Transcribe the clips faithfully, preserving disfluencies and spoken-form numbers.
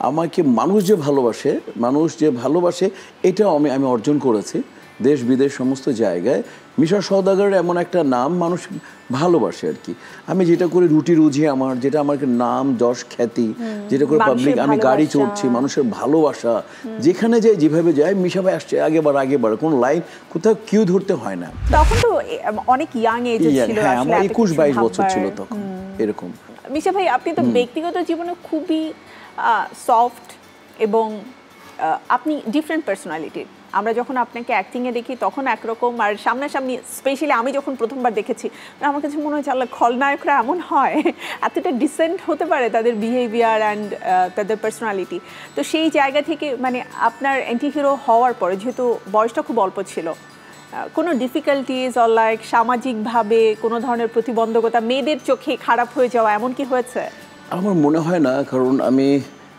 আমাকে মানুষ যে ভালোবাসে মানুষ যে ভালোবাসে এটাও আমি আমি অর্জন করেছি দেশ বিদেশ সমস্ত জায়গায়। মিশা সওদাগর এমন একটা নাম মানুষ ভালোবাসে আর কি। আমি যেটা করি রুটি রুজি আমার, যেটা আমার নাম যশ খ্যাতি, যেটা করে পাবলিক, আমি গাড়ি চড়ছি, মানুষের ভালোবাসা যেখানে যাই যেভাবে যাই, মিশা ভাই আসছে আগে বার আগে বার, কোনো লাইন কোথাও কিউ ধরতে হয় না। তখন তো অনেক ইয়াং এজ ছিল, হ্যাঁ আমার একুশ বাইশ বছর ছিল তখন এরকম। মিশা ভাই আপনি তো ব্যক্তিগত জীবনে খুবই সফট এবং আপনি ডিফারেন্ট পার্সোনালিটির। আমরা যখন আপনাকে অ্যাক্টিংয়ে দেখি তখন একরকম, আর সামনাসামনি স্পেশালি আমি যখন প্রথমবার দেখেছি আমার কাছে মনে হয়েছে আল্লাহ খলনায়করা এমন হয়, এতটা ডিসেন্ট হতে পারে তাদের বিহেভিয়ার অ্যান্ড তাদের পার্সোনালিটি। তো সেই জায়গা থেকে মানে আপনার অ্যান্টি হিরো হওয়ার পরে যেহেতু বয়সটা খুব অল্প ছিল, কোনো ডিফিকাল্টিজ অর লাইক সামাজিকভাবে কোনো ধরনের প্রতিবন্ধকতা, মেয়েদের চোখে খারাপ হয়ে যাওয়া এমন কি হয়েছে? আমার মনে হয় না, কারণ আমি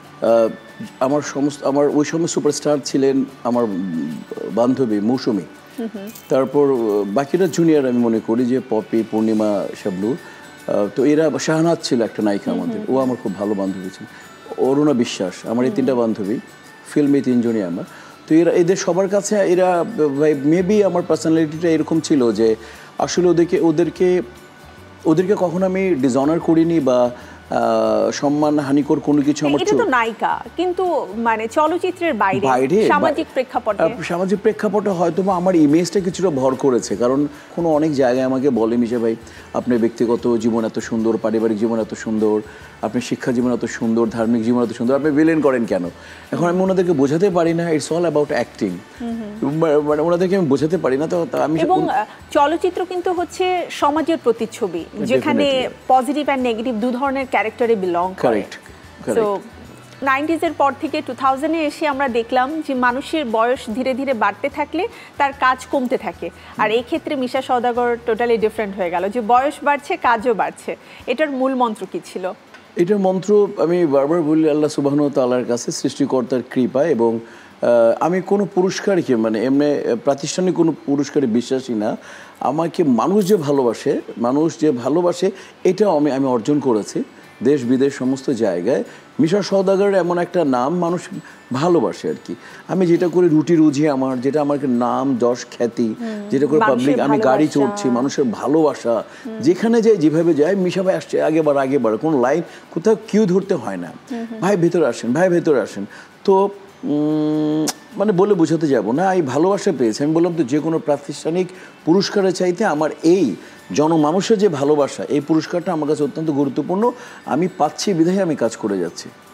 আমার সমস্ত আমার ওই সময় সুপারস্টার ছিলেন আমার বান্ধবী মৌসুমি, তারপর বাকিরা জুনিয়র আমি মনে করি যে পপি, পূর্ণিমা, শাবনূর, তো এরা, শাহনাজ ছিল একটা নায়িকা আমাদের, ও আমার খুব ভালো বান্ধবী ছিল, অরুণা বিশ্বাস, আমার এই তিনটা বান্ধবী, ফিল্মে তিনজনই আমার। তো এরা এদের সবার কাছে এরা মেবি আমার পার্সোনালিটিটা এরকম ছিল যে আসলে ওদেরকে ওদেরকে ওদেরকে কখনো আমি ডিসঅনার করিনি বা সম্মান হানিকর কোনো কিছু। আমার এটা তো নায়িকা, কিন্তু মানে চলচ্চিত্রের বাইরে বাইরে সামাজিক প্রেক্ষাপটে সামাজিক প্রেক্ষাপটে হয়তো আমার ইমেজটা কিছুটা ভর করেছে। কারণ কোনো অনেক জায়গায় আমাকে বলে মিশা ভাই আপনার ব্যক্তিগত জীবন এত সুন্দর, পারিবারিক জীবন এত সুন্দর, আপনি শিক্ষা জীবন এত সুন্দর, ধার্মিক জীবন এত সুন্দর, আপনি ভিলেন করেন কেন? এখন আমি ওনাদেরকে বোঝাতে পারি না, ইটস অল অ্যাবাউট অ্যাক্টিং, মানে ওনাদেরকে আমি বোঝাতে পারি না। তো আমি, এবং চলচ্চিত্র কিন্তু হচ্ছে সমাজের প্রতিচ্ছবি, যেখানে পজিটিভ অ্যান্ড নেগেটিভ দু ধরনের ক্যারেক্টারে বিলং করে। সো নাইনটিজের পর থেকে টু থাউজেন্ডে এসে আমরা দেখলাম যে মানুষের বয়স ধীরে ধীরে বাড়তে থাকলে তার কাজ কমতে থাকে, আর এই ক্ষেত্রে মিশা সওদাগর টোটালি ডিফারেন্ট হয়ে গেল, যে বয়স বাড়ছে কাজও বাড়ছে। এটার মূল মন্ত্র কি ছিল? এটার মন্ত্র আমি বারবার বলি আল্লাহ সুবহানাহু ওয়া তাআলার কাছে, সৃষ্টিকর্তার কৃপা, এবং আমি কোনো পুরস্কারকে মানে এমনি প্রাতিষ্ঠানিক কোনো পুরস্কারে বিশ্বাসী না। আমাকে মানুষ যে ভালোবাসে মানুষ যে ভালোবাসে এটাও আমি আমি অর্জন করেছি দেশ বিদেশ সমস্ত জায়গায়। মিশা সওদাগর এমন একটা নাম মানুষ ভালোবাসে আর কি। আমি যেটা করি রুটি রুজি আমার, যেটা আমার নাম যশ খ্যাতি, যেটা করে পাবলিক, আমি গাড়ি চড়ছি, মানুষের ভালোবাসা যেখানে যাই যেভাবে যাই, মিশা ভাই আসছে আগে বার আগে বার, কোনো লাইন কোথাও কিউ ধরতে হয় না, ভাই ভেতরে আসেন, ভাই ভেতরে আসেন। তো মানে বলে বোঝাতে যাব না, এই ভালোবাসা পেয়েছি। আমি বললাম তো যে কোনো প্রাতিষ্ঠানিক পুরস্কারের চাইতে আমার এই জনমানুষের যে ভালোবাসা, এই পুরস্কারটা আমার কাছে অত্যন্ত গুরুত্বপূর্ণ। আমি পাচ্ছি বিধায় আমি কাজ করে যাচ্ছি।